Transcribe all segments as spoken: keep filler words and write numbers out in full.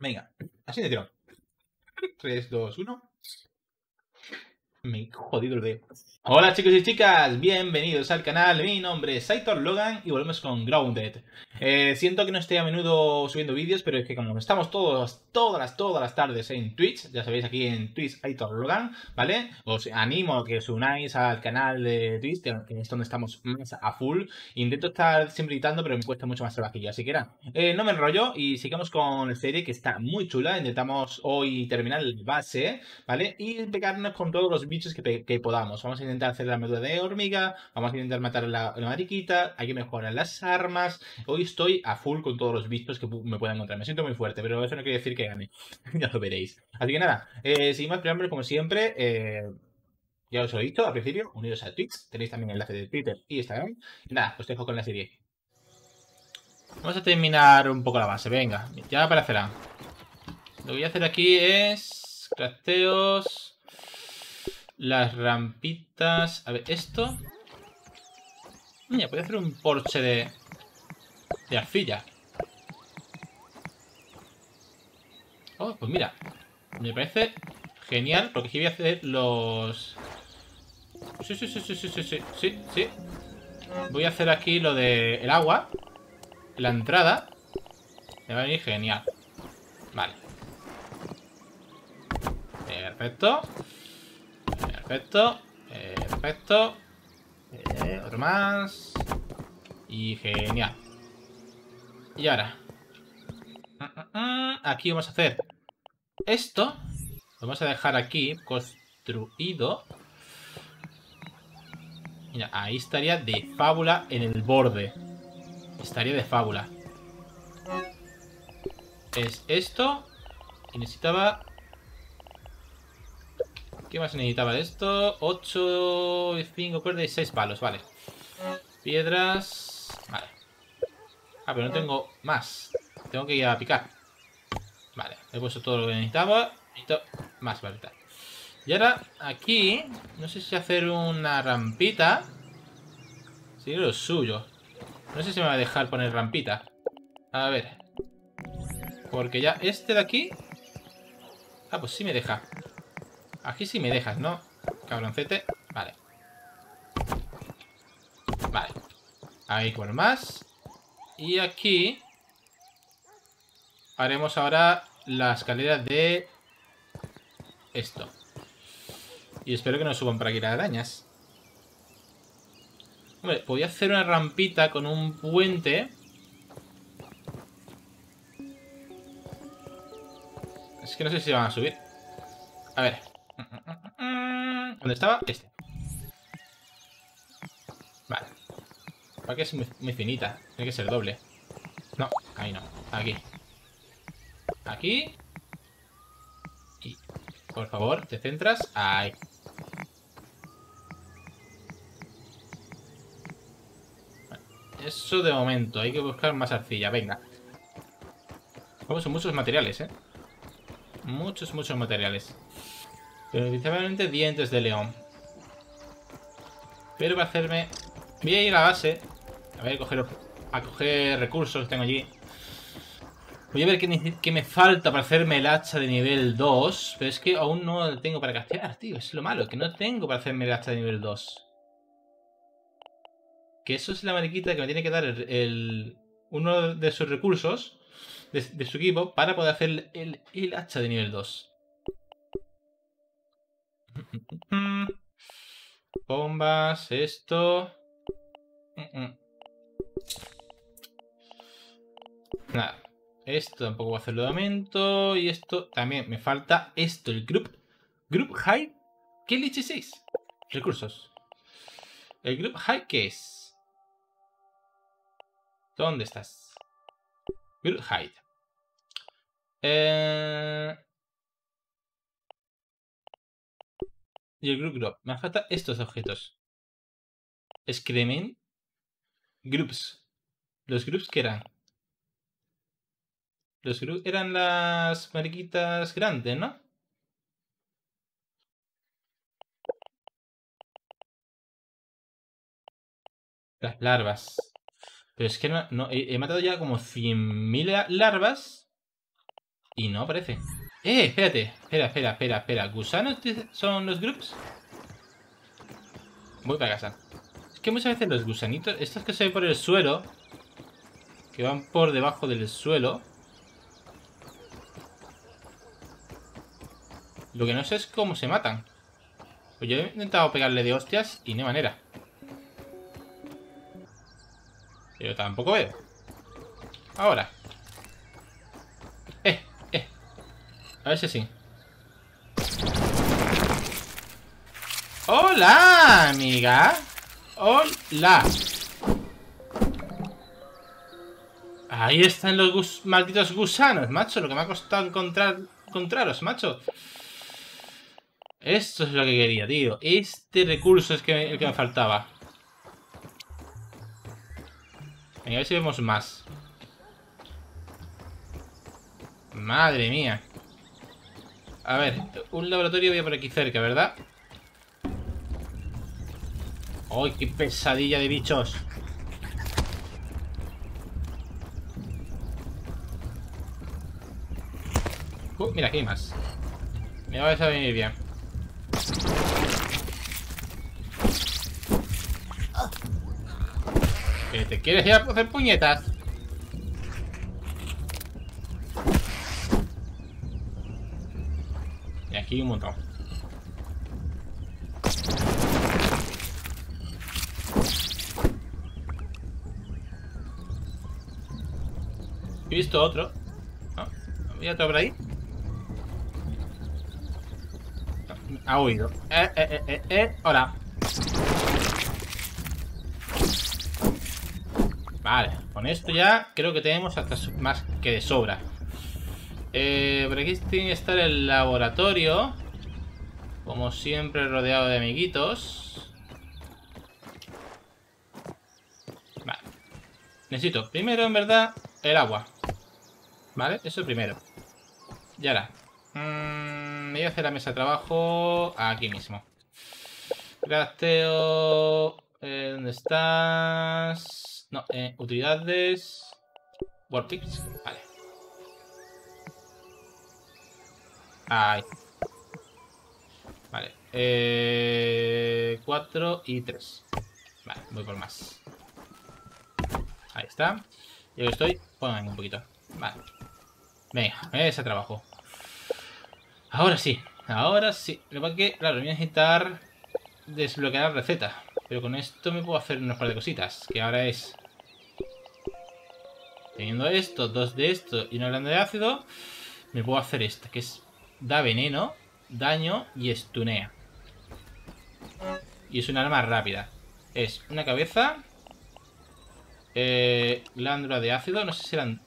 Venga, así de tirón. tres, dos, uno. Me he jodido el dedo. Hola chicos y chicas, bienvenidos al canal. Mi nombre es Aitor Logan y volvemos con Grounded. Eh, siento que no esté a menudo subiendo vídeos, pero es que como estamos todos, todas las, todas las tardes en Twitch, ya sabéis, aquí en Twitch Aitor Logan, ¿vale? Os animo a que os unáis al canal de Twitch, que es donde estamos más a full. Intento estar siempre editando, pero me cuesta mucho más trabajillo, así que nada, eh, no me enrollo y sigamos con la serie que está muy chula. Intentamos hoy terminar el base, ¿vale? Y pegarnos con todos los bichos que, que podamos. Vamos a intentar hacer la armadura de hormiga, vamos a intentar matar la, la mariquita, hay que mejorar las armas. Hoy estoy a full con todos los bichos que me pueda encontrar. Me siento muy fuerte, pero eso no quiere decir que gane. Ya lo veréis. Así que nada, eh, sin más preámbulos, como siempre, eh, ya os lo he dicho al principio, unidos a Twitch, tenéis también el enlace de Twitter y Instagram. Y nada, os dejo con la serie. Vamos a terminar un poco la base, venga, ya aparecerá. Lo que voy a hacer aquí es crafteos, las rampitas. A ver, esto. Mira, puedo hacer un porche de, de arcilla. Oh, pues mira, me parece genial, porque aquí voy a hacer los... Sí, sí, sí, sí, sí, sí, sí, sí, sí. Voy a hacer aquí lo de el agua, la entrada. Me va a venir genial. Vale. Perfecto. Perfecto. Perfecto. Eh, otro más. Y genial. Y ahora. Aquí vamos a hacer esto. Lo vamos a dejar aquí construido. Mira, ahí estaría de fábula en el borde. Estaría de fábula. Es esto. Y necesitaba... ¿Qué más necesitaba de esto? ocho, cinco cuerdas y seis palos, vale. Piedras... Vale. Ah, pero no tengo más. Tengo que ir a picar. Vale, he puesto todo lo que necesitaba. Necesito más, vale. Y ahora, aquí... No sé si hacer una rampita. Sería lo suyo. No sé si me va a dejar poner rampita. A ver. Porque ya este de aquí... Ah, pues sí me deja. Aquí sí me dejas, ¿no? Cabroncete. Vale. Vale. Ahí con más. Y aquí... haremos ahora la escalera de... esto. Y espero que no suban por aquí las arañas. Hombre, podía hacer una rampita con un puente. Es que no sé si van a subir. A ver. ¿Dónde estaba? Este. Vale. Para que es muy, muy finita. Tiene que ser doble. No, ahí no. Aquí. Aquí. Y, por favor, te centras. Ahí. Eso de momento. Hay que buscar más arcilla. Venga. Como son muchos materiales, ¿eh? Muchos, muchos materiales. Pero principalmente dientes de león. Pero para hacerme... Voy a ir a la base. A ver, a coger, a coger recursos que tengo allí. Voy a ver qué, qué me falta para hacerme el hacha de nivel dos. Pero es que aún no lo tengo para castear, tío. Es lo malo, que no tengo para hacerme el hacha de nivel dos. Que eso es la mariquita que me tiene que dar el, el, uno de sus recursos de, de su equipo para poder hacer el, el hacha de nivel dos. Bombas, esto. Nada. Esto tampoco voy a hacerlo de momento. Y esto también me falta esto, el group. Group High. ¿Qué leche seis? Recursos. ¿El Group High qué es? ¿Dónde estás? Group High. Eh... Y el Group Group. Me falta estos objetos. Excrement. Groups. ¿Los groups qué eran? Los groups eran las mariquitas grandes, ¿no? Las larvas. Pero es que no, no he, he matado ya como cien mil larvas. Y no aparece. Eh, espérate. Espera, espera, espera, espera. ¿Gusanos son los groups? Voy para casa. Es que muchas veces los gusanitos, estos que se ven por el suelo, que van por debajo del suelo, lo que no sé es cómo se matan. Pues yo he intentado pegarle de hostias y no hay manera. Pero tampoco veo. Ahora. Eh, eh. A ver si sí. ¡Hola, amiga! ¡Hola! Ahí están los gus malditos gusanos, macho. Lo que me ha costado encontrar encontraros, macho. Esto es lo que quería, tío. Este recurso es que, el que me faltaba. Venga, a ver si vemos más. Madre mía. A ver, un laboratorio había por aquí cerca, ¿verdad? ¡Ay, qué pesadilla de bichos! Uh, mira, aquí hay más. Me va a venir bien. ¿Que te quieres ir a hacer puñetas? Y aquí un montón. He visto otro. ¿No? ¿Había otro por ahí? Ha huido. Eh, eh, eh, eh, eh. Hola. Vale, con esto ya creo que tenemos hasta más que de sobra. Eh, por aquí tiene que estar el laboratorio. Como siempre, rodeado de amiguitos. Vale. Necesito primero, en verdad, el agua. Vale, eso primero. Y ahora. Mmm, me voy a hacer la mesa de trabajo aquí mismo. Crafteo. Eh, ¿Dónde estás? No, eh, utilidades. Workpiece. Vale. Ahí. Vale. Eh, cuatro y tres. Vale, voy por más. Ahí está. Yo estoy. Pongan un poquito. Vale. Venga, ese trabajo. Ahora sí. Ahora sí. Lo que pasa es que, claro, voy a necesitar desbloquear la receta. Pero con esto me puedo hacer unas par de cositas. Que ahora es... Teniendo esto, dos de esto y una grande de ácido, me puedo hacer esta, que es... Da veneno, daño y estunea. Y es un arma rápida. Es una cabeza... Eh, glándula de ácido, no sé si eran...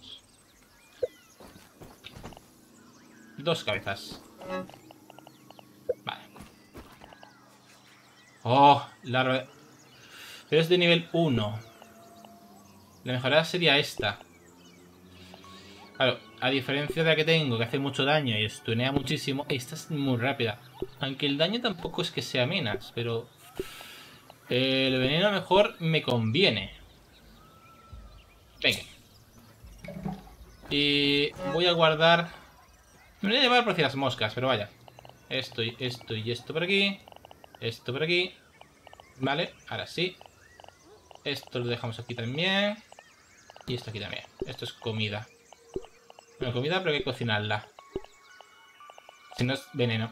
Dos cabezas. Vale. Oh, larva... Pero es de nivel uno. La mejorada sería esta. Claro, a diferencia de la que tengo, que hace mucho daño y estunea muchísimo, esta es muy rápida. Aunque el daño tampoco es que sea menos, pero... Eh, el veneno mejor me conviene. Venga. Y voy a guardar... Me voy a llevar por si las moscas, pero vaya. Esto y esto y esto por aquí. Esto por aquí. Vale, ahora sí. Esto lo dejamos aquí también. Y esto aquí también. Esto es comida. Bueno, comida, pero hay que cocinarla. Si no es veneno.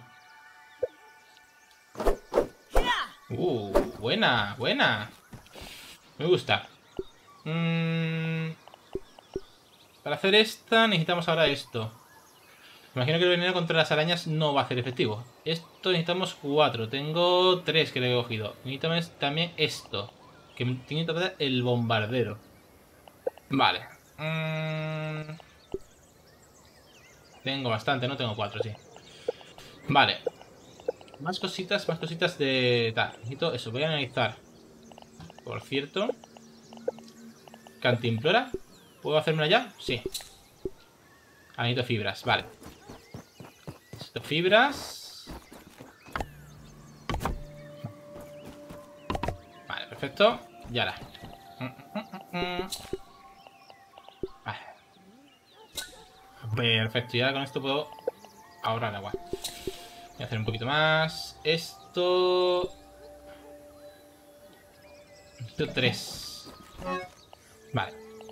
Uh, buena, buena. Me gusta. Mm, para hacer esta necesitamos ahora esto. Imagino que el veneno contra las arañas no va a ser efectivo. Esto necesitamos cuatro. Tengo tres que le he cogido. Necesitamos también esto. Que tiene que tapar el bombardero. Vale. Mm, tengo bastante, no tengo cuatro, sí. Vale. Más cositas, más cositas de... Tal, necesito eso, voy a analizar. Por cierto. Cantimplora. ¿Puedo hacérmela ya? Sí. Ah, necesito fibras, vale. Necesito fibras. Vale, perfecto. Y ahora. Vale. Perfecto, y ahora con esto puedo ahorrar agua. Voy a hacer un poquito más. Esto... Esto tres. Vale.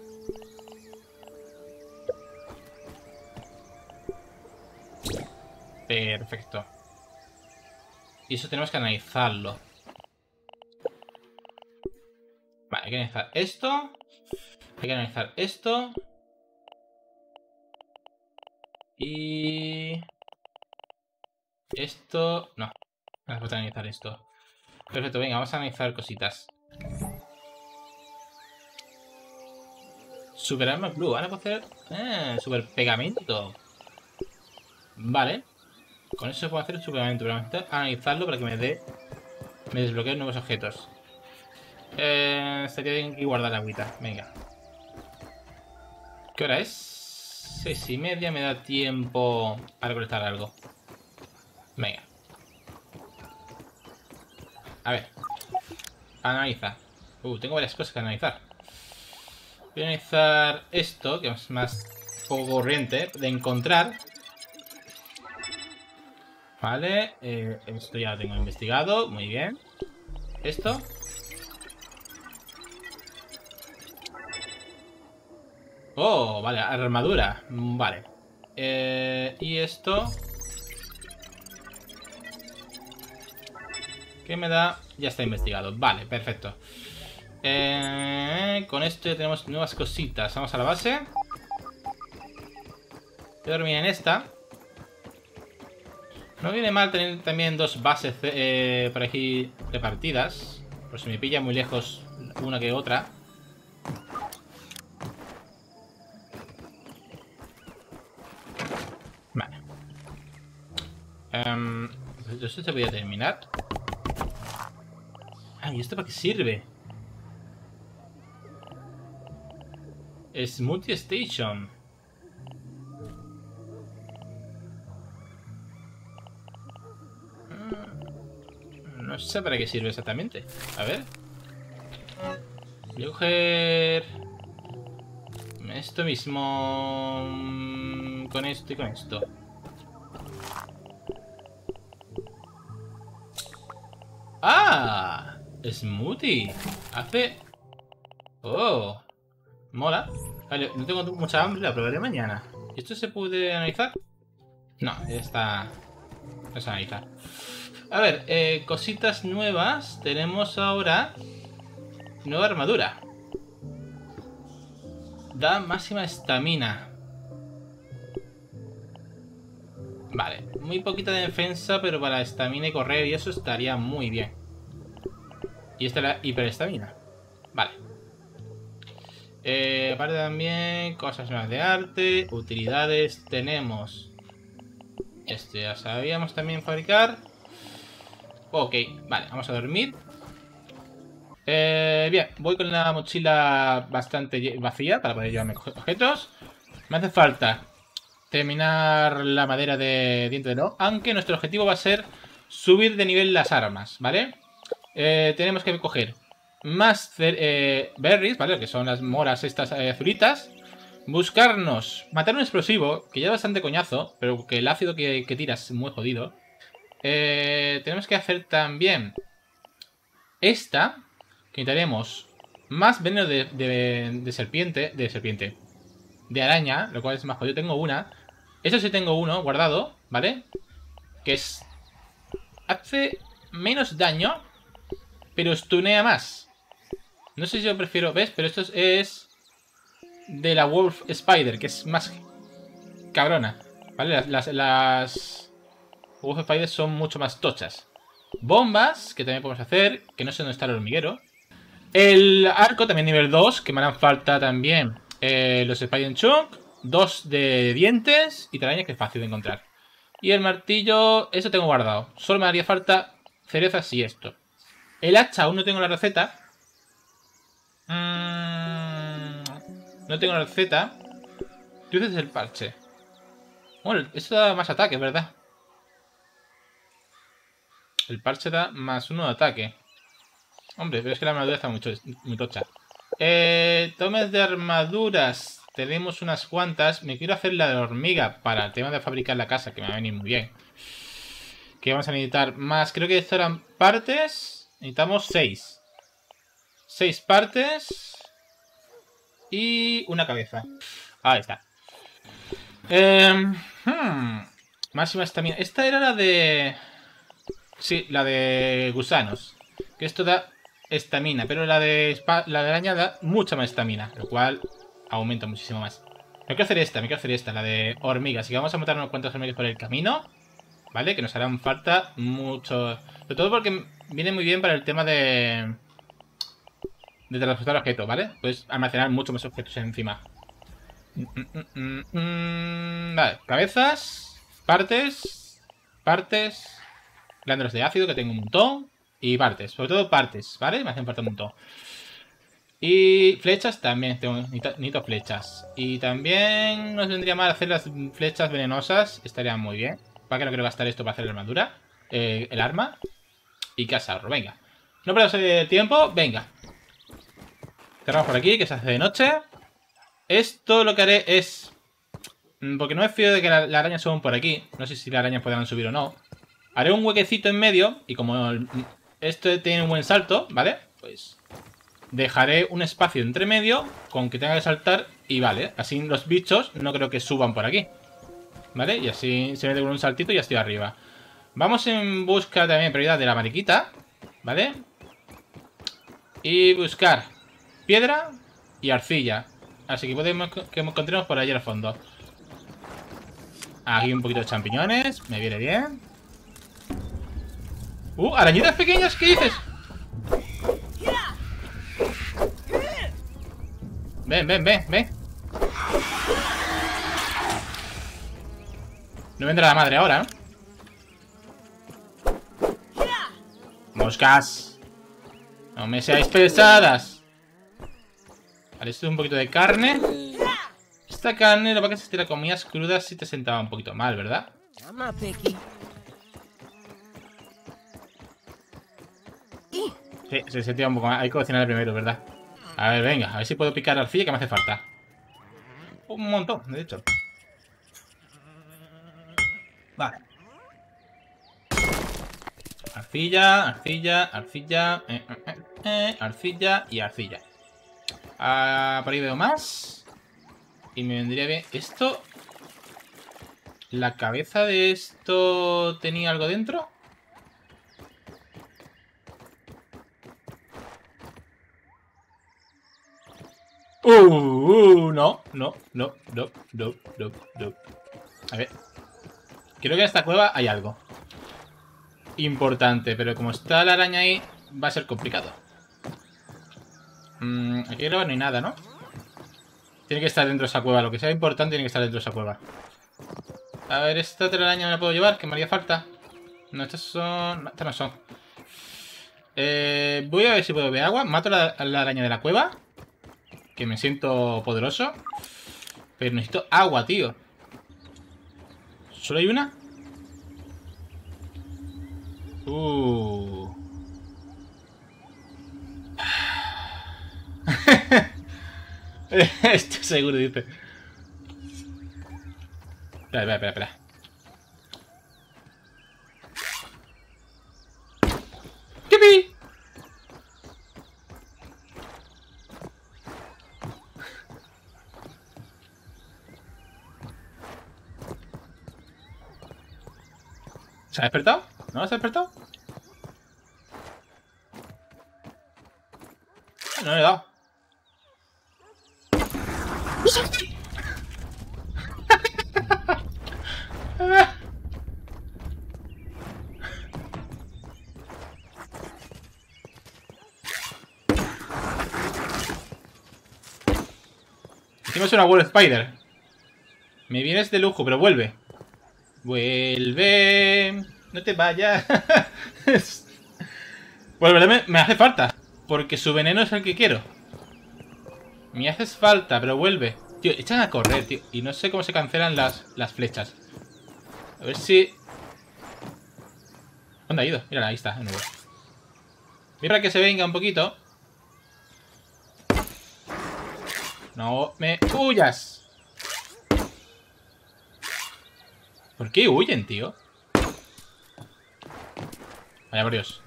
Perfecto. Y eso tenemos que analizarlo. Vale, hay que analizar esto. Hay que analizar esto. Y... Esto... No. No hace falta analizar esto. Perfecto, venga, vamos a analizar cositas. Super Arma Blue. Ahora puedo hacer... Eh, super pegamento. Vale. Con eso puedo hacer super pegamento. Pero vamos a analizarlo para que me dé... Me desbloqueen nuevos objetos. Eh, estaría bien que guardar la agüita. Venga. ¿Qué hora es? Seis y media. Me da tiempo para recolectar algo. Venga. A ver. Analiza. Uh, tengo varias cosas que analizar. Voy a analizar esto, que es más poco corriente, de encontrar. Vale. Eh, esto ya lo tengo investigado. Muy bien. Esto. Oh, vale, armadura. Vale. Eh, y esto... ¿Qué me da? Ya está investigado. Vale, perfecto. Eh, con esto ya tenemos nuevas cositas. Vamos a la base. Voy a dormir en esta. No viene mal tener también dos bases eh, por aquí repartidas. Por si me pilla muy lejos una que otra. Vale. Um, ¿Esto se podía terminar? Ah, ¿y esto para qué sirve? Smoothie Station. No sé para qué sirve exactamente. A ver. Voy a coger... Esto mismo... Con esto y con esto. ¡Ah! Smoothie. Hace... Oh. Mola. Vale, no tengo mucha hambre, la probaré mañana. ¿Esto se puede analizar? No, ya está... No se analiza. A ver, eh, cositas nuevas. Tenemos ahora... Nueva armadura. Da máxima estamina. Vale, muy poquita de defensa, pero para estamina y correr y eso estaría muy bien. Y esta es la hiperestamina. Vale. Eh, aparte también, cosas nuevas de arte, utilidades, tenemos... Este ya sabíamos también fabricar. Ok, vale, vamos a dormir. Eh, bien, voy con la mochila bastante vacía para poder llevarme objetos. Me hace falta terminar la madera de diente de oro, aunque nuestro objetivo va a ser subir de nivel las armas, ¿vale? Eh, tenemos que coger más eh, berries, ¿vale? Que son las moras estas eh, azulitas. Buscarnos, matar un explosivo, que ya es bastante coñazo, pero que el ácido que, que tira es muy jodido. Eh, tenemos que hacer también esta, que necesitaremos más veneno de, de, de serpiente, de serpiente, de araña, lo cual es más jodido. Tengo una. Eso sí tengo uno guardado, ¿vale? Que es... Hace menos daño, pero stunea más. No sé si yo prefiero... ¿Ves? Pero esto es, es de la Wolf Spider, que es más cabrona, ¿vale? Las, las, las Wolf Spider son mucho más tochas. Bombas, que también podemos hacer, que no sé dónde está el hormiguero. El arco, también nivel dos, que me harán falta también eh, los Spider Chunk. Dos de dientes y telaraña, que es fácil de encontrar. Y el martillo, eso tengo guardado. Solo me haría falta cerezas y esto. El hacha, aún no tengo la receta. Mm, no tengo la receta. Tú dices el parche. Bueno, eso da más ataque, ¿verdad? El parche da más uno de ataque. Hombre, pero es que la armadura está mucho, muy tocha. Eh, tomes de armaduras tenemos unas cuantas. Me quiero hacer la de hormiga para el tema de fabricar la casa, que me va a venir muy bien. Que vamos a necesitar más. Creo que esto eran partes. Necesitamos seis. Seis partes. Y una cabeza. Ahí está. Eh, hmm. Máxima estamina. Esta era la de... Sí, la de gusanos. Que esto da estamina. Pero la de, la de araña da mucha más estamina. Lo cual aumenta muchísimo más. Me quiero hacer esta, me quiero hacer esta. La de hormigas. Así que vamos a matar unos cuantos hormigas por el camino. ¿Vale? Que nos harán falta mucho. Sobre todo porque viene muy bien para el tema de... De transportar objetos, ¿vale? Puedes almacenar muchos más objetos encima. Mm, mm, mm, mm, vale, cabezas. Partes. Partes. Glándulas de ácido, que tengo un montón. Y partes, sobre todo partes, ¿vale? Me hacen falta un montón. Y flechas también, tengo, necesito, necesito flechas. Y también nos vendría mal hacer las flechas venenosas. Estaría muy bien. ¿Para qué no quiero gastar esto para hacer la armadura? Eh, el arma. Y cazarlo, venga. No perdamos el tiempo, venga. Cerramos por aquí, que se hace de noche. Esto lo que haré es... Porque no me fío de que la, la araña suban por aquí. No sé si las arañas podrán subir o no. Haré un huequecito en medio. Y como el, esto tiene un buen salto, ¿vale? Pues dejaré un espacio entre medio con que tenga que saltar. Y vale, así los bichos no creo que suban por aquí, ¿vale? Y así se mete con un saltito y ya estoy arriba. Vamos en busca también en prioridad de la mariquita, ¿vale? Y buscar piedra y arcilla. Así que podemos que encontremos por allí al fondo. Aquí un poquito de champiñones. Me viene bien. ¡Uh! ¡Arañitas pequeñas! ¿Qué dices? Ven, ven, ven, ven. No vendrá la madre ahora, ¿no? ¡Moscas! ¡No me seáis pesadas! Vale, esto es un poquito de carne. Esta carne, lo que pasa es que si la comías cruda sí te sentaba un poquito mal, ¿verdad? Sí, se sentía un poco mal. Hay que cocinar primero, ¿verdad? A ver, venga, a ver si puedo picar arcilla que me hace falta. Un montón, de hecho. Vale. Arcilla, arcilla, arcilla, eh, eh, eh, eh, arcilla y arcilla. Ah, por ahí veo más. Y me vendría bien. Esto... ¿La cabeza de esto tenía algo dentro? Uh, uh, no, no, no, no, no, no, no. A ver. Creo que en esta cueva hay algo importante, pero como está la araña ahí, va a ser complicado. Mm, aquí arriba no hay nada, ¿no? Tiene que estar dentro de esa cueva. Lo que sea importante tiene que estar dentro de esa cueva. A ver, esta otra araña me la puedo llevar, que me haría falta. No, estas son... No, estas no son. Eh, voy a ver si puedo beber agua. Mato la, la araña de la cueva, que me siento poderoso. Pero necesito agua, tío. ¿Solo hay una? Uh. Estoy seguro, dice. Espera, espera, espera, espera. ¡Yupi! ¿Se ha despertado? ¿No se ha despertado? No le he dado. Hicimos una World Spider. Me vienes de lujo, pero vuelve. Vuelve. No te vayas. Vuelve, me, me hace falta. Porque su veneno es el que quiero. Me haces falta, pero vuelve. Tío, echan a correr, tío. Y no sé cómo se cancelan las, las flechas. A ver si... ¿Dónde ha ido? Mira, ahí está, de nuevo. Mira que se venga un poquito. No me huyas. ¿Por qué huyen, tío? Vaya por Dios.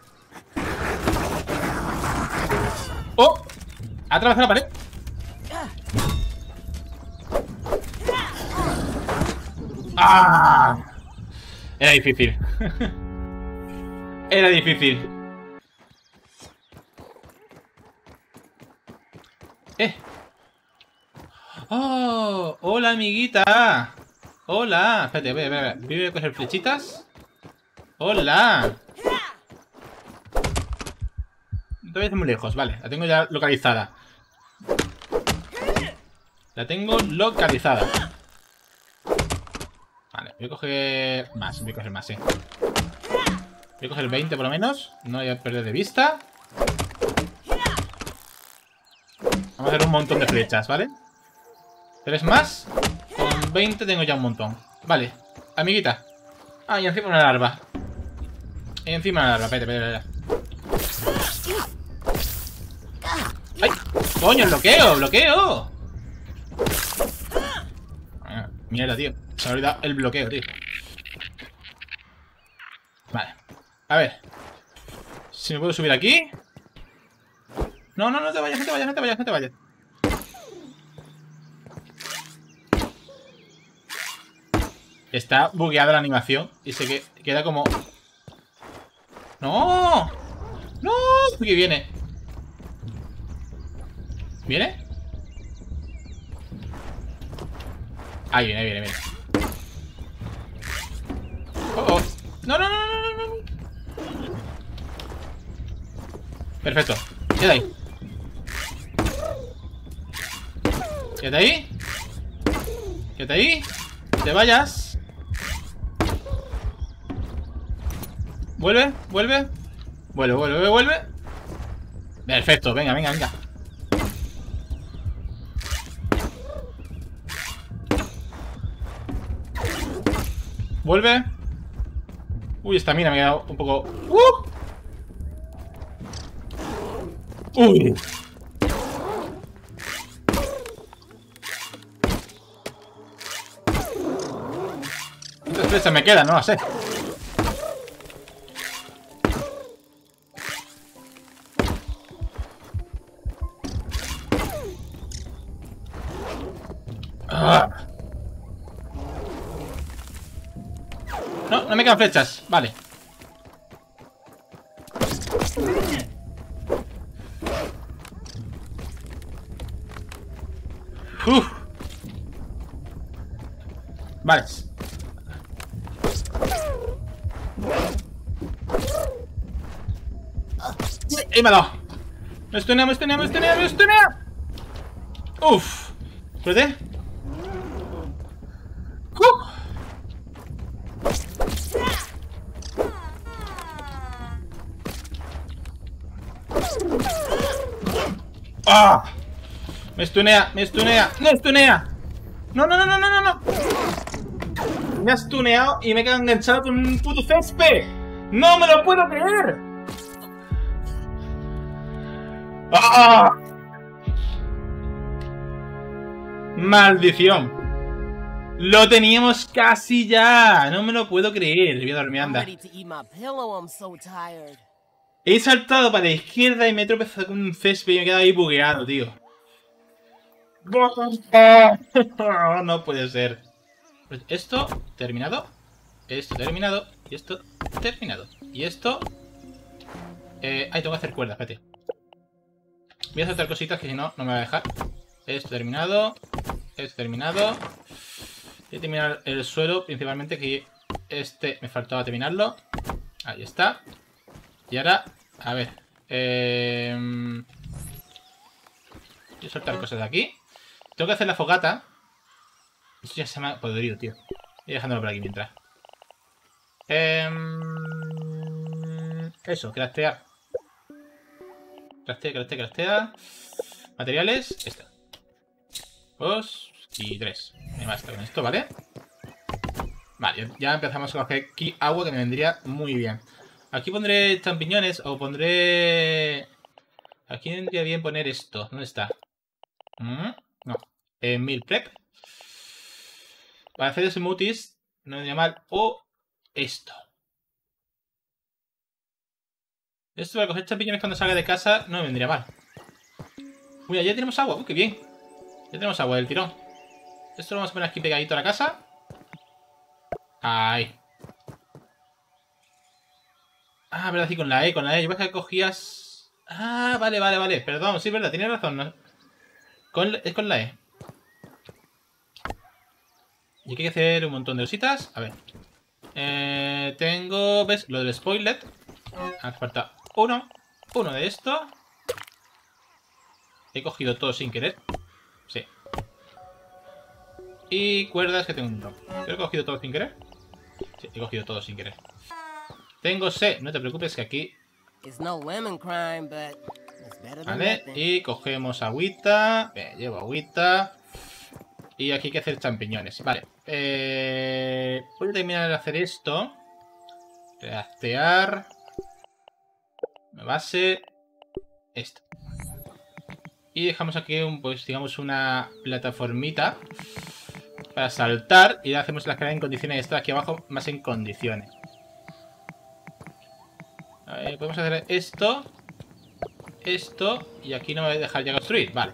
¡Oh! Ha atravesado la pared. ¡Ah! Era difícil. Era difícil. Eh. ¡Oh! ¡Hola, amiguita! ¡Hola! Espérate, voy a ver. Voy a coger flechitas. ¡Hola! Todavía está muy lejos, vale. La tengo ya localizada. La tengo localizada. Vale, voy a coger más. Voy a coger más, sí. Voy a coger veinte por lo menos. No voy a perder de vista. Vamos a hacer un montón de flechas, ¿vale? ¿Tres más? Con veinte tengo ya un montón. Vale, amiguita. Ah, y encima una larva. Y encima una larva, espérate, espérate, espérate. ¡Ay! ¡Coño, bloqueo! ¡Bloqueo! Ah, mierda, tío. Se me ha olvidado el bloqueo, tío. Vale. A ver. Si me puedo subir aquí. No, no, no te vayas, no te vayas, no te vayas, no te vayas. Está bugueada la animación y se que queda como... ¡No! ¡No! ¿Qué viene? ¿Viene? Ahí viene, ahí viene, viene. Oh, oh. No, no, no, no, no, no. Perfecto. Queda ahí. Quédate ahí. Quédate ahí. Te vayas. Vuelve, vuelve. Vuelve, vuelve, vuelve. Perfecto, venga, venga, venga. Vuelve. Uy, esta mina me ha quedado un poco... ¡Uh! ¡Uy! ¿Cuántas flechas me quedan? No lo sé. Ah. No, no me quedan flechas. Vale. Uf. Vale. ¡Ahí me ha dado! ¡Me estunea, me estunea, me estunea, me estunea! ¡Uf! ¿Puede? ¡Uh! ¡Ah! Me estunea, me estunea, me estunea. No, no, no, no, no, no, no. Me ha stuneado y me he quedado enganchado con un puto césped. ¡No me lo puedo creer! ¡Ah! ¡Maldición! Lo teníamos casi ya. No me lo puedo creer. Voy a dormir, anda. He saltado para la izquierda y me he tropezado con un césped y me he quedado ahí bugueado, tío. No puede ser. Esto terminado. Esto terminado. Y esto terminado. Y esto... Eh, ay, tengo que hacer cuerda, espérate. Voy a hacer cositas que si no, no me va a dejar. Esto terminado. Esto terminado. Voy a terminar el suelo, principalmente, que este me faltaba terminarlo. Ahí está. Y ahora, a ver. Eh... Voy a soltar cosas de aquí. Tengo que hacer la fogata. Esto ya se me ha podrido, tío. Voy dejándolo por aquí mientras. Eh... Eso, craftear. Craftea, craftea, craftea. Materiales, esto. Dos y tres. Me basta con esto, ¿vale? Vale, ya empezamos a coger aquí agua que me vendría muy bien. Aquí pondré champiñones o pondré... Aquí vendría bien poner esto. ¿Dónde está? ¿Mm? No. Eh, mil prep. Para hacer smoothies no vendría mal. O esto. Esto para coger champiñones cuando salga de casa no me vendría mal. Uy, ya tenemos agua. Uy, qué bien. Ya tenemos agua del tirón. Esto lo vamos a poner aquí pegadito a la casa. Ahí. Ah, verdad, sí, con la E, con la E. Yo pensaba que cogías... Ah, vale, vale, vale. Perdón, sí, verdad, tienes razón. ¿No? Con... Es con la E. Y aquí hay que hacer un montón de cositas. A ver. Eh, tengo... ¿Ves? Lo del spoiler. Hace falta uno. Uno de esto. He cogido todo sin querer. Sí. Y cuerdas que tengo un montón. ¿He cogido todo sin querer? Sí, he cogido todo sin querer. Tengo sed. No te preocupes que aquí... Vale. Y cogemos agüita. Bien, llevo agüita. Y aquí hay que hacer champiñones. Vale. Eh... Voy a terminar de hacer esto. Craftear. Base. Esto. Y dejamos aquí un, pues digamos una plataformita para saltar. Y hacemos la escalera en condiciones. Y está aquí abajo más en condiciones. A ver, podemos hacer esto. Esto. Y aquí no me voy a dejar ya construir. Vale.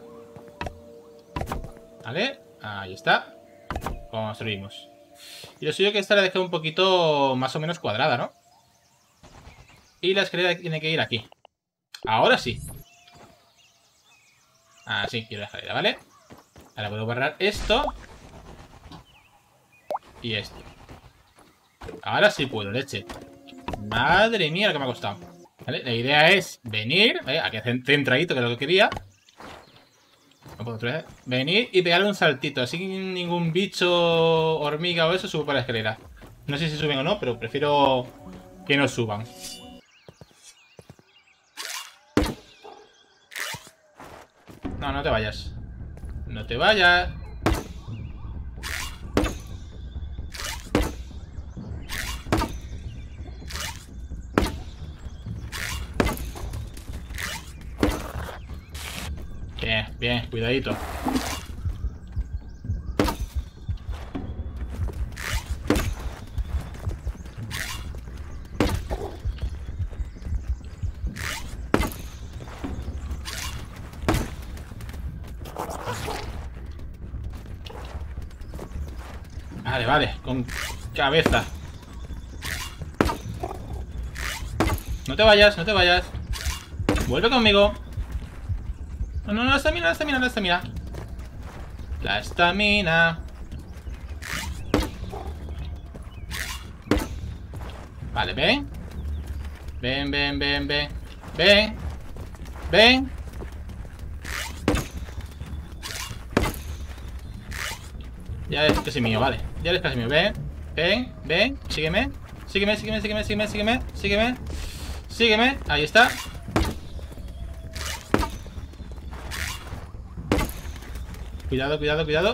Vale. Ahí está. Construimos. Y lo suyo que esta la dejé un poquito más o menos cuadrada, ¿no? Y la escalera tiene que ir aquí. Ahora sí. Ah, sí, quiero la escalera, ¿vale? Ahora puedo borrar esto. Y esto. Ahora sí puedo, leche. Madre mía lo que me ha costado. ¿Vale? La idea es venir, ¿vale? Aquí centradito, que es lo que quería. No puedo traer. Venir y pegarle un saltito. Así que ningún bicho, hormiga o eso sube por la escalera. No sé si suben o no, pero prefiero que no suban. No, no te vayas. No te vayas. Bien, bien, cuidadito. Vale, vale, con cabeza. No te vayas, no te vayas. Vuelve conmigo. No, no, no, la estamina, la estamina, la estamina. La estamina. Vale, ven. Ven, ven, ven, ven. Ven. Ven. Ya eres casi mío, vale. Ya eres casi mío. Ven, ven, ven. Sígueme. Sígueme, sígueme, sígueme, sígueme, sígueme. Sígueme. Sígueme. Ahí está. Cuidado, cuidado, cuidado.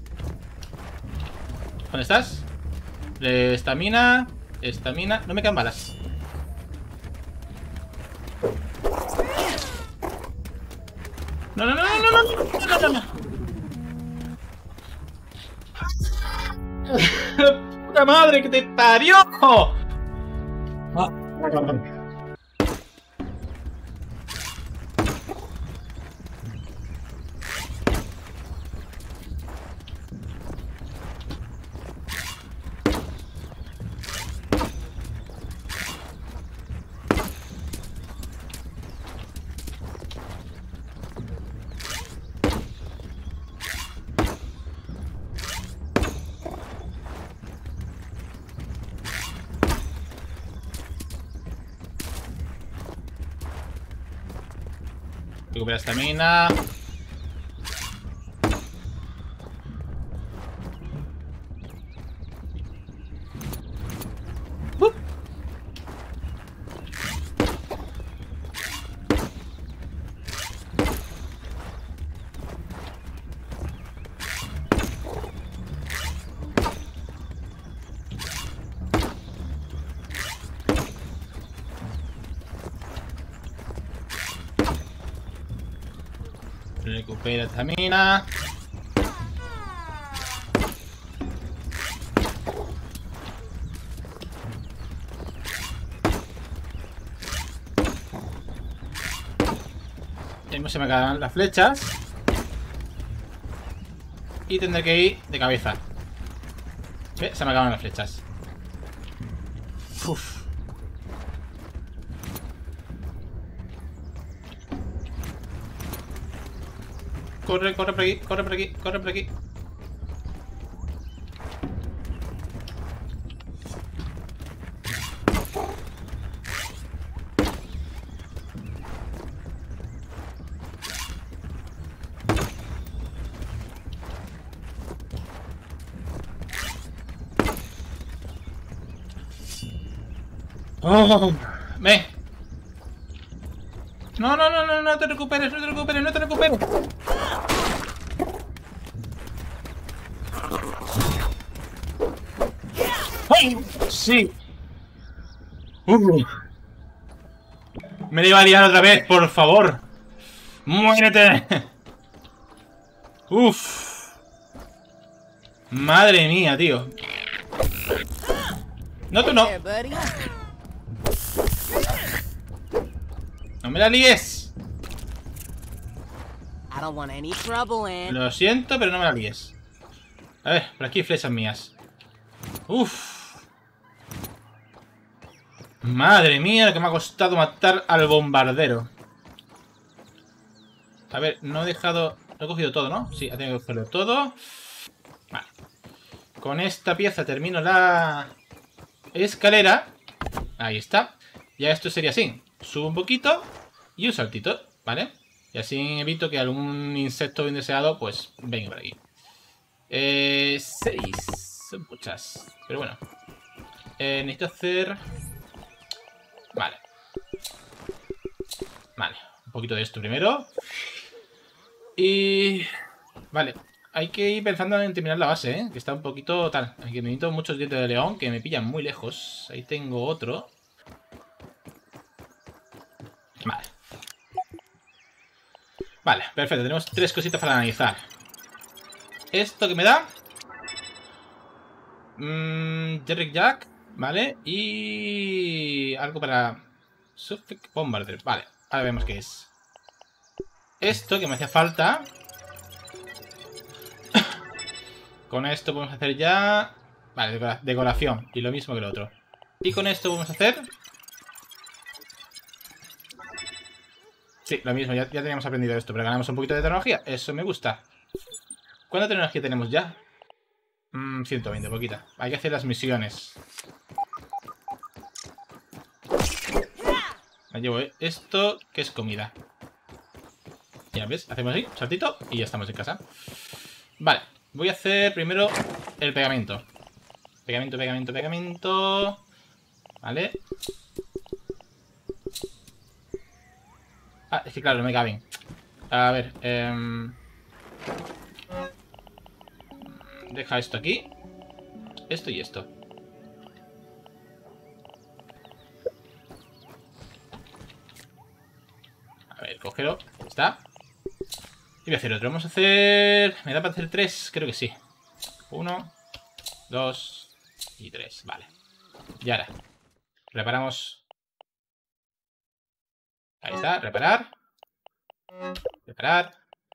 ¿Dónde estás? Estamina. Estamina. No me quedan balas. No, no, no, no, no, no, no, no, no. ¡Puta madre que te parió! Ah, recupera estamina. Uh. Recupera estamina. mismo se me acaban las flechas. Y tendré que ir de cabeza. ¿Ve? Se me acaban las flechas. Uf. Corre, corre por aquí, corre por aquí, corre por aquí. ¡Oh! ¡Ve! No, no, no, no, no te recuperes, no te recuperes, no te recuperes. ¡Ay! ¡Sí! Uh. Me la iba a liar otra vez, por favor. ¡Muérete! ¡Uf! Madre mía, tío. No, tú no. ¡No me la líes! Lo siento, pero no me la líes. A ver, por aquí flechas mías. Uf. Madre mía, lo que me ha costado matar al bombardero. A ver, no he dejado... Lo he cogido todo, ¿no? Sí, ha tenido que cogerlo todo. Vale. Con esta pieza termino la escalera. Ahí está. Ya esto sería así. Subo un poquito y un saltito, ¿vale? Y así evito que algún insecto bien deseado, pues, venga por aquí. Eh, seis. Son muchas. Pero bueno. Eh, necesito hacer... Vale. Vale. Un poquito de esto primero. Y... Vale. Hay que ir pensando en terminar la base, ¿eh? Que está un poquito tal. Aquí necesito muchos dientes de león que me pillan muy lejos. Ahí tengo otro. Vale. Vale, perfecto. Tenemos tres cositas para analizar. Esto que me da... Mmm... Derrick Jack. Vale. Y... Algo para... Suffolk Bombarder. Vale. Ahora vemos qué es. Esto que me hacía falta... Con esto podemos hacer ya... Vale, decora decoración. Y lo mismo que el otro. Y con esto podemos hacer... Sí, lo mismo. Ya, ya teníamos aprendido esto. Pero ganamos un poquito de tecnología. Eso me gusta. ¿Cuánta tecnología tenemos ya? Mm, ciento veinte, poquita. Hay que hacer las misiones. Me llevo esto, que es comida. Ya ves, hacemos así, saltito, y ya estamos en casa. Vale, voy a hacer primero el pegamento. Pegamento, pegamento, pegamento. Vale. Ah, es que claro, no me caben. A ver, eh... deja esto aquí. Esto y esto. A ver, cógelo. Ahí está. Y voy a hacer otro. Vamos a hacer... ¿Me da para hacer tres? Creo que sí. Uno, dos y tres. Vale. Y ahora reparamos. Ahí está. Reparar. Reparar.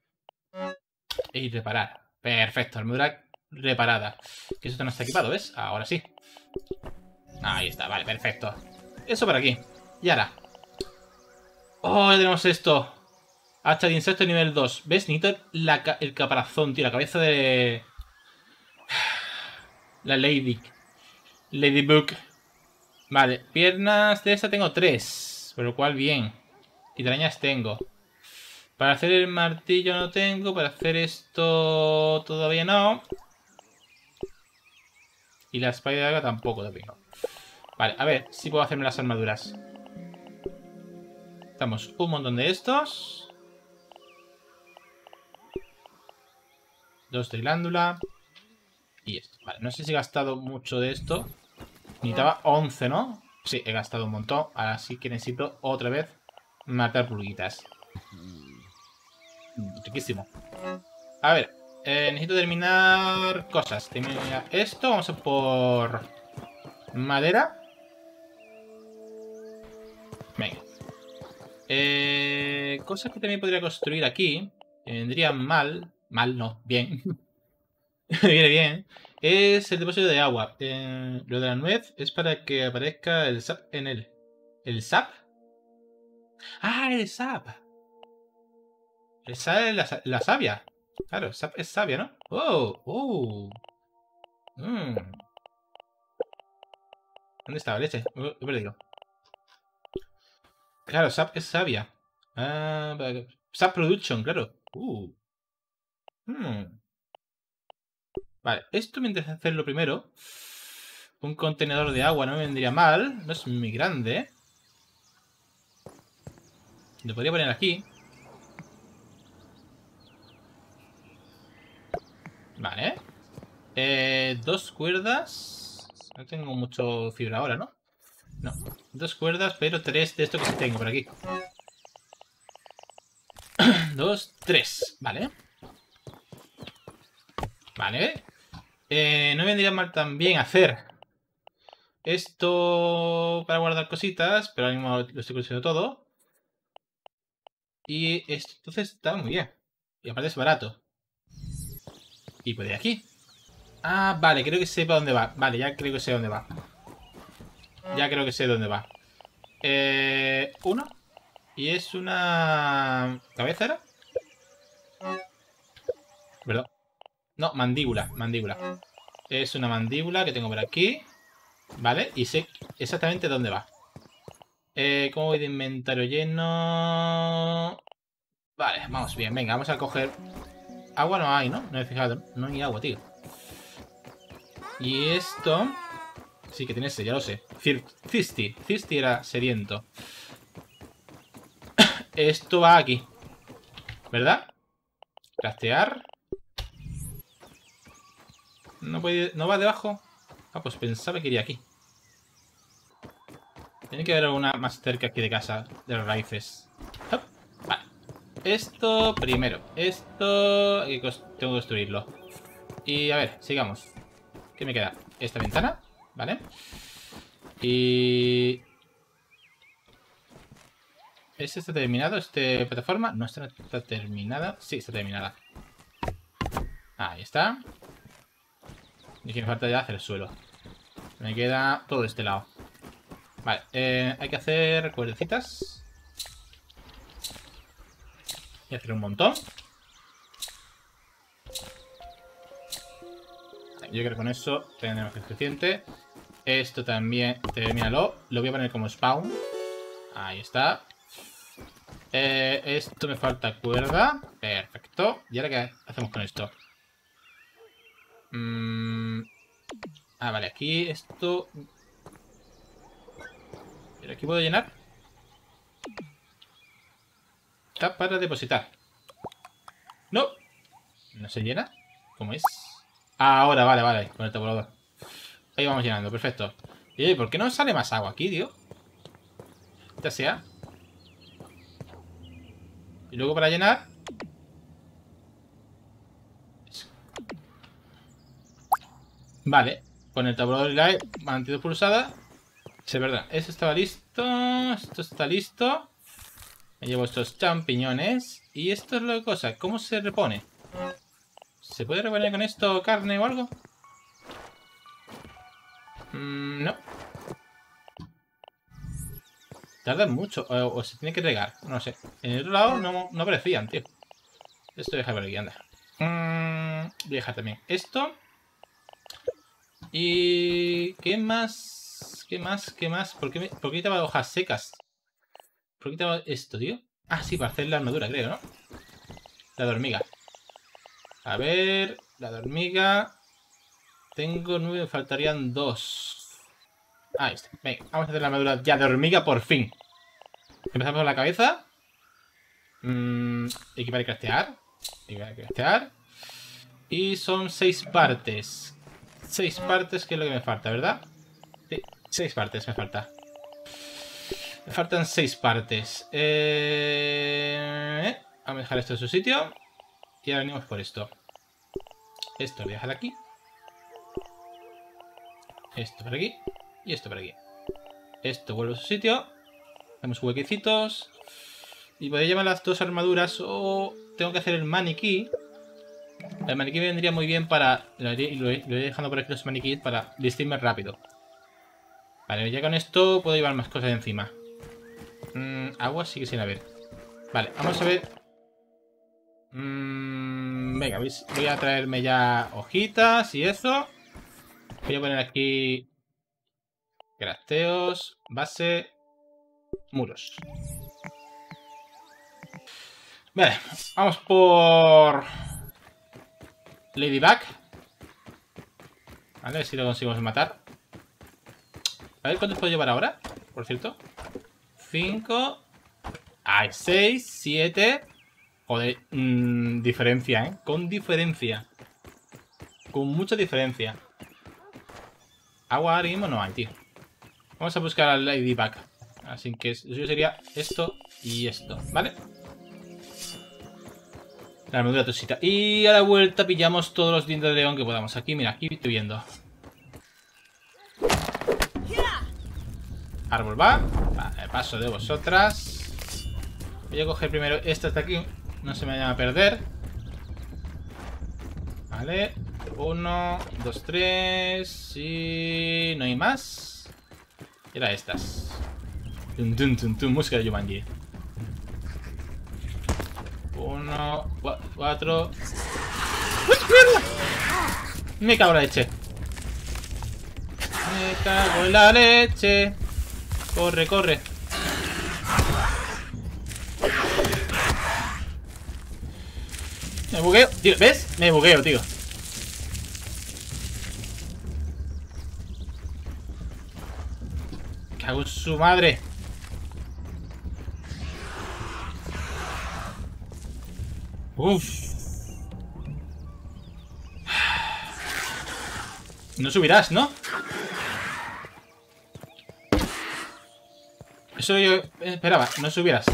Y reparar. Perfecto. Armadura reparada. Que esto no está equipado, ¿ves? Ahora sí. Ahí está. Vale, perfecto. Eso por aquí. Y ahora. Oh, ya tenemos esto. Hacha de insecto nivel dos. ¿Ves? Necesito la ca el caparazón, tío. La cabeza de... La Lady. Ladybug. Vale. Piernas de esta tengo tres. Por lo cual, bien. Y arañas tengo. Para hacer el martillo no tengo. Para hacer esto todavía no. Y la espada de agua tampoco lo tengo. Vale, a ver si puedo hacerme las armaduras. Damos un montón de estos. Dos de glándula. Y esto. Vale, no sé si he gastado mucho de esto. Necesitaba once, ¿no? Sí, he gastado un montón. Ahora sí que necesito otra vez matar pulguitas. Riquísimo. A ver, eh, necesito terminar cosas. Terminar esto. Vamos a por madera. Venga. Eh, cosas que también podría construir aquí, que vendrían mal, mal no, bien, viene bien, es el depósito de agua. Eh, lo de la nuez es para que aparezca el sap en él. ¿El sap? ¡Ah, el sap! El sap es la, la savia. Claro, el sap es savia, ¿no? ¡Oh! ¡Oh! Mm. ¿Dónde estaba leche? Lo he perdido. Claro, sap es savia. Ah, sap production, claro. Uh. Hmm. Vale, esto me interesa hacerlo primero. Un contenedor de agua no me vendría mal. No es muy grande. Lo podría poner aquí. Vale. Eh, dos cuerdas. No tengo mucho fibra ahora, ¿no? No. Dos cuerdas, pero tres de esto que sí tengo por aquí. Dos, tres. Vale. Vale. Eh, no vendría mal también hacer esto para guardar cositas, pero ahora mismo lo estoy consiguiendo todo. Y esto entonces está muy bien. Y aparte es barato. Y puede ir aquí. Ah, vale, creo que sé para dónde va. Vale, ya creo que sé dónde va. Ya creo que sé dónde va. Eh, uno. Y es una... ¿Cabeza era? Perdón. No, mandíbula, mandíbula. Es una mandíbula que tengo por aquí. Vale, y sé exactamente dónde va. Eh, ¿Cómo voy de inventario lleno? Vale, vamos bien. Venga, vamos a coger... Agua no hay, ¿no? No he fijado. No hay agua, tío. Y esto... Sí que tiene ese, ya lo sé. Thirsty. Thirsty era sediento. Esto va aquí. ¿Verdad? Craftear. ¿No, puede... ¿No va debajo? Ah, pues pensaba que iría aquí. Tiene que haber alguna más cerca aquí de casa. De las raíces. Hop. Vale. Esto primero. Esto... Tengo que construirlo. Y a ver, sigamos. ¿Qué me queda? Esta ventana. Vale. Y... ¿Este está terminado? ¿Este plataforma? No está, está terminada. Sí, está terminada. Ahí está. Y que me falta ya hacer el suelo. Me queda todo este lado. Vale, eh, hay que hacer cuerdecitas. Y hacer un montón. Yo creo que con eso tenemos suficiente. Esto también, termínalo. Lo voy a poner como spawn. Ahí está. Eh, esto me falta cuerda. Perfecto. ¿Y ahora qué hacemos con esto? Mm... Ah, vale, aquí esto... ¿Pero aquí puedo llenar? Está para depositar. ¡No! ¿No se llena? ¿Cómo es? Ahora, vale, vale, con el tabulador. Ahí vamos llenando, perfecto. ¿Y por qué no sale más agua aquí, tío? Ya sea. Y luego para llenar... Vale, con el tabulador y la E mantenido pulsada. Sí, es verdad. Eso estaba listo. Esto está listo. Me llevo estos champiñones. Y esto es lo de cosa. ¿Cómo se repone? ¿Se puede reponer con esto carne o algo? Mm, no. Tardan mucho. O, o se tiene que regar. No sé. En el otro lado no, no aparecían, tío. Esto deja por aquí, anda. Mm, voy a dejar también esto. ¿Y qué más? ¿Qué más? ¿Qué más? ¿Por qué, me, ¿por qué necesitaba hojas secas? ¿Por qué necesitaba esto, tío? Ah, sí, para hacer la armadura, creo, ¿no? La de hormiga. A ver, la de hormiga. Tengo nueve, me faltarían dos. Ahí está. Venga, vamos a hacer la armadura ya de hormiga por fin. Empezamos por la cabeza. Mm, equipar y craftear. Equipar y craftear. Y son seis partes. Seis partes, que es lo que me falta, ¿verdad? Sí, seis partes me falta. Me faltan seis partes. Eh... Vamos a dejar esto en su sitio. Y ahora venimos por esto. Esto lo voy a dejar aquí. Esto por aquí. Y esto por aquí. Esto vuelve a su sitio. Hacemos huequecitos. Y podría llevar las dos armaduras o tengo que hacer el maniquí. El maniquí me vendría muy bien para... Lo iré, lo iré dejando por aquí los maniquíes para vestirme rápido. Vale, ya con esto puedo llevar más cosas encima. Mm, agua sigue sin haber. Vale, vamos a ver. Mm, venga, voy a traerme ya hojitas y eso. Voy a poner aquí... Crafteos, base, muros. Vale, vamos por... Ladybug. Vale, a ver si lo conseguimos matar. A ver cuántos puedo llevar ahora, por cierto. cinco. Hay seis, siete. Joder, mmm, diferencia, ¿eh? Con diferencia. Con mucha diferencia. Agua ahora mismo no hay, tío. Vamos a buscar al Ladybug. Así que eso sería esto y esto, ¿vale? La armadura tosita. Y a la vuelta pillamos todos los dientes de león que podamos. Aquí, mira, aquí estoy viendo. Árbol va. Vale, paso de vosotras. Voy a coger primero estas de aquí. No se me vayan a perder. Vale. Uno, dos, tres. Y no hay más. Y era estas. Tum, tum, tum, tum. Música de Jumanji. Uno, cuatro. ¡Uy, mierda! Me cago en la leche. Me cago en la leche. Corre, corre. Me bugueo. Tío, ¿ves? Me bugueo, tío. Cago en su madre. Uff. No subirás, ¿no? Eso yo esperaba, no subieras.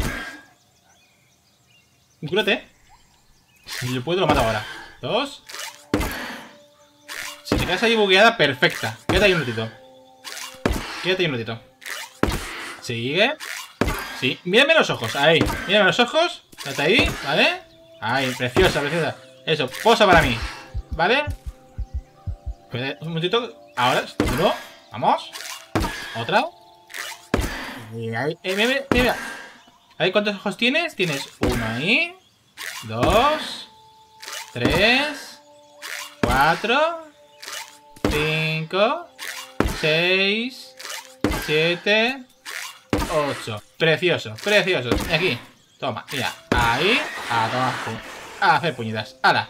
Cúrate. Si lo puedo, lo mato ahora. Dos. Si te quedas ahí bugueada, perfecta. Quédate ahí un ratito. Quédate ahí un ratito. Sigue. Sí, mírame los ojos, ahí. Mírame los ojos. Quédate ahí, ¿vale? Ahí, preciosa, preciosa. Eso, posa para mí. ¿Vale? Un momentito. Ahora, uno. Vamos. Otra. Y ahí, eh, mira, mira. Ahí, ¿cuántos ojos tienes? Tienes uno ahí. Dos. Tres. Cuatro. Cinco. Seis. Siete. Ocho. Precioso, precioso. Aquí. Toma, mira. Ahí. A tomar pu a hacer puñetas. ¡Hala!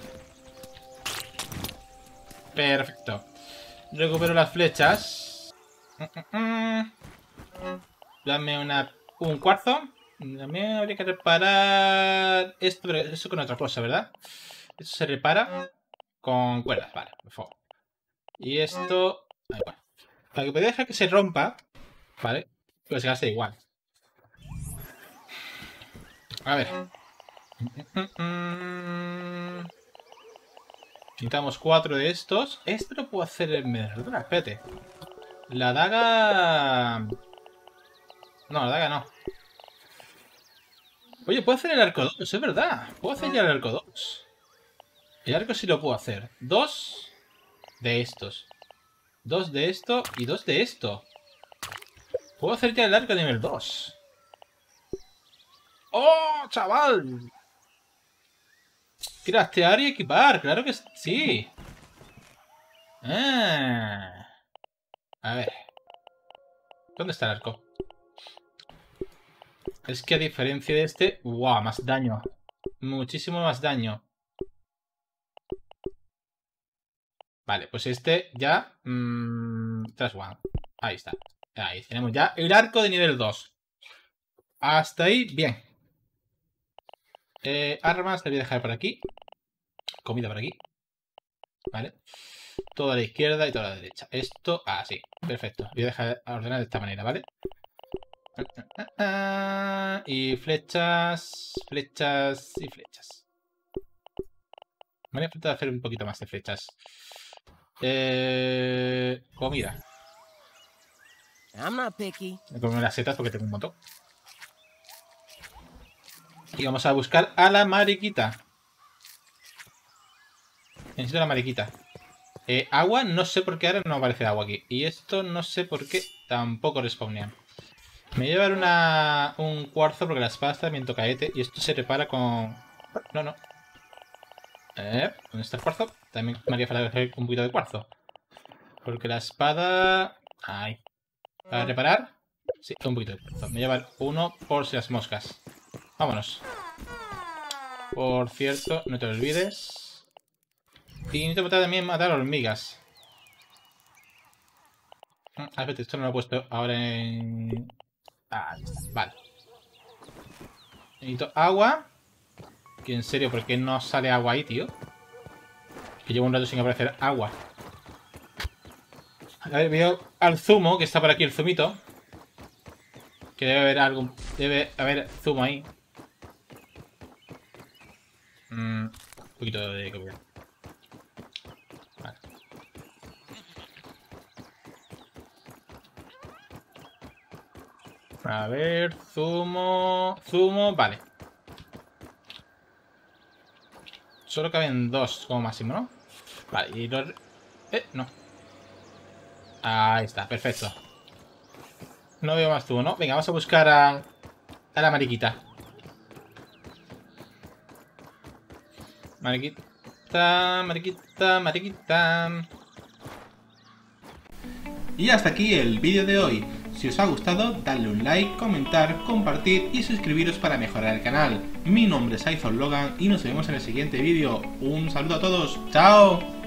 Perfecto. Recupero las flechas. Mm, mm, mm. Dame una, un cuarzo. También habría que reparar esto, pero eso con otra cosa, ¿verdad? Esto se repara con cuerdas, vale, por favor. Y esto... Ahí, bueno. Para que pueda dejar que se rompa, ¿vale? Pues se gasta igual. A ver. Pintamos cuatro de estos. Esto lo puedo hacer en verdad. Espérate. La daga... No, la daga no. Oye, puedo hacer el arco dos, es verdad. Puedo hacer ya el arco dos. El arco sí lo puedo hacer. Dos de estos. Dos de esto y dos de esto. Puedo hacer ya el arco de nivel dos. ¡Oh, chaval! Craftear y equipar, claro que sí. Ah. A ver. ¿Dónde está el arco? Es que a diferencia de este... ¡Wow! Más daño. Muchísimo más daño. Vale, pues este ya... Mmm, tras one. Ahí está. Ahí tenemos ya el arco de nivel dos. Hasta ahí, bien. Eh, armas, te voy a dejar por aquí. Comida por aquí. Vale. Toda a la izquierda y toda a la derecha. Esto, así. Ah, perfecto. Voy a dejar ordenar de esta manera, ¿vale? Y flechas, flechas y flechas. Me voy a falta hacer un poquito más de flechas. Eh, comida. I'm not picky. Me como las setas porque tengo un montón. Y vamos a buscar a la mariquita. Necesito la mariquita. Eh, agua, no sé por qué ahora no aparece agua aquí. Y esto no sé por qué tampoco respawnean. Me voy a llevar una, un cuarzo porque la espada está bien tocaete. Y esto se repara con... No, no. Eh, ¿dónde está el cuarzo? También me haría falta hacer un poquito de cuarzo. Porque la espada... Ahí. Para reparar... Sí, un poquito de cuarzo. Me voy a llevar uno por si las moscas. Vámonos. Por cierto, no te lo olvides. Y necesito matar también matar hormigas. Ah, espérate, esto no lo he puesto ahora en... Ah, ahí está, vale. Necesito agua. Que en serio, ¿por qué no sale agua ahí, tío? Que llevo un rato sin aparecer agua. A ver, veo al zumo, que está por aquí el zumito. Que debe haber algún... Debe haber zumo ahí. Mm, un poquito de comida. Vale. A ver, zumo... Zumo, vale. Solo caben dos como máximo, ¿no? Vale, y los... Eh, no. Ahí está, perfecto. No veo más zumo, ¿no? Venga, vamos a buscar a... A la mariquita. Mariquita, mariquita, mariquita. Y hasta aquí el vídeo de hoy. Si os ha gustado, dadle un like, comentar, compartir y suscribiros para mejorar el canal. Mi nombre es Saizor Logan y nos vemos en el siguiente vídeo. Un saludo a todos. ¡Chao!